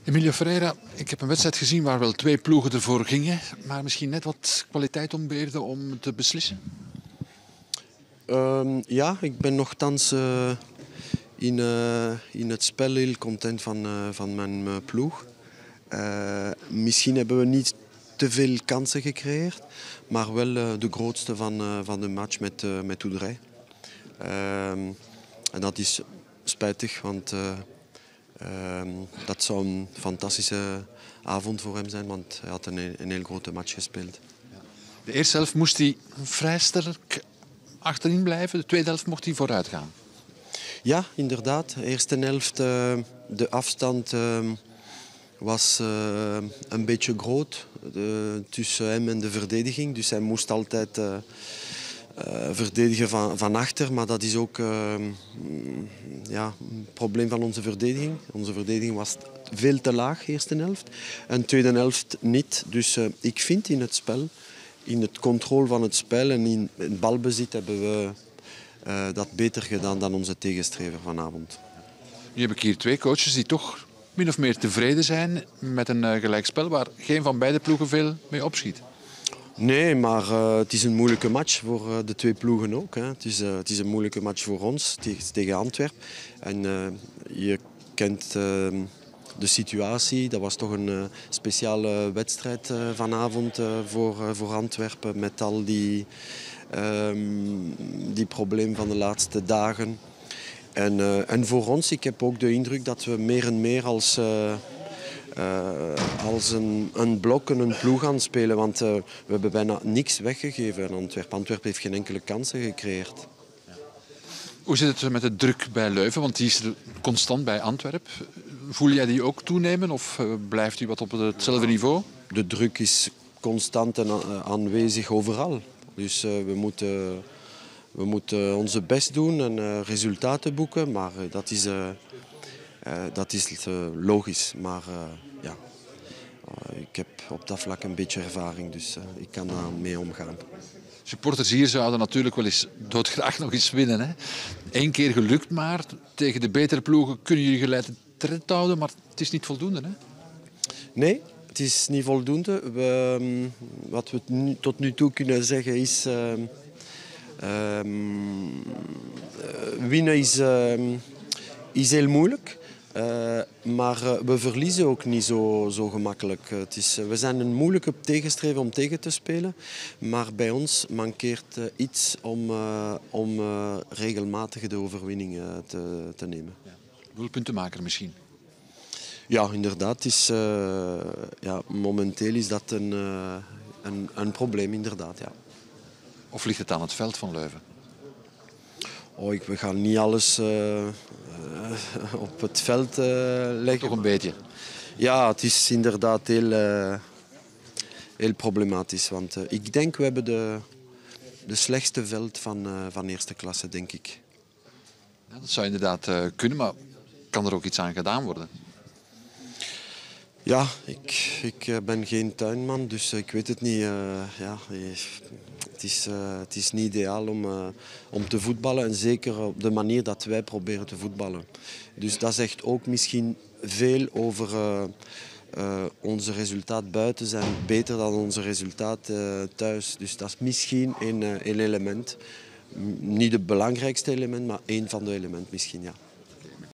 Emilio Ferreira, ik heb een wedstrijd gezien waar wel twee ploegen ervoor gingen, maar misschien net wat kwaliteit ontbeerde om te beslissen. Ja, ik ben nogthans in het spel heel content van mijn ploeg. Misschien hebben we niet te veel kansen gecreëerd, maar wel de grootste van de match met Oudrey. En dat is spijtig, want dat zou een fantastische avond voor hem zijn, want hij had een heel grote match gespeeld. De eerste helft moest hij vrij sterk achterin blijven, de tweede helft mocht hij vooruit gaan. Ja, inderdaad. De eerste helft, de afstand was een beetje groot tussen hem en de verdediging. Dus hij moest altijd verdedigen van achter. Maar dat is ook ja, een probleem van onze verdediging. Onze verdediging was veel te laag, eerste helft. En tweede helft niet. Dus ik vind in het spel, in het controle van het spel en in het balbezit hebben we dat beter gedaan dan onze tegenstrever vanavond. Nu heb ik hier twee coaches die toch min of meer tevreden zijn met een gelijkspel waar geen van beide ploegen veel mee opschiet. Nee, maar het is een moeilijke match voor de twee ploegen ook. Hè. Het is een moeilijke match voor ons tegen Antwerpen. En je kent de situatie. Dat was toch een speciale wedstrijd vanavond voor Antwerpen met al die problemen van de laatste dagen. En voor ons, ik heb ook de indruk dat we meer en meer als een blok en een ploeg gaan spelen. Want we hebben bijna niks weggegeven aan Antwerpen. Antwerpen heeft geen enkele kansen gecreëerd. Hoe zit het met de druk bij Leuven? Want die is er constant bij Antwerpen. Voel jij die ook toenemen of blijft u wat op hetzelfde niveau? De druk is constant en aanwezig overal. Dus we moeten onze best doen en resultaten boeken. Maar dat is logisch. Maar ja, ik heb op dat vlak een beetje ervaring, dus ik kan daar mee omgaan. Supporters hier zouden natuurlijk wel eens doodgraag nog eens winnen. Hè? Eén keer gelukt maar. Tegen de betere ploegen kunnen jullie geleid tred houden, maar het is niet voldoende. Hè? Nee, het is niet voldoende. Wat we tot nu toe kunnen zeggen is... winnen is heel moeilijk. Maar we verliezen ook niet zo gemakkelijk. We zijn een moeilijke tegenstrever om tegen te spelen. Maar bij ons mankeert iets om regelmatig de overwinning te nemen. Doelpuntenmaker misschien? Ja, inderdaad. Momenteel is dat een probleem, inderdaad. Ja. Of ligt het aan het veld van Leuven? We gaan niet alles op het veld leggen. Toch een beetje? Ja, het is inderdaad heel problematisch. Want ik denk we hebben de slechtste veld van eerste klasse, denk ik. Ja, dat zou inderdaad kunnen, maar kan er ook iets aan gedaan worden? Ja, ik ben geen tuinman, dus ik weet het niet. Het is niet ideaal om te voetballen en zeker op de manier dat wij proberen te voetballen. Dus dat zegt ook misschien veel over onze resultaat buiten zijn beter dan onze resultaat thuis. Dus dat is misschien een element. Niet het belangrijkste element, maar één van de elementen misschien, ja.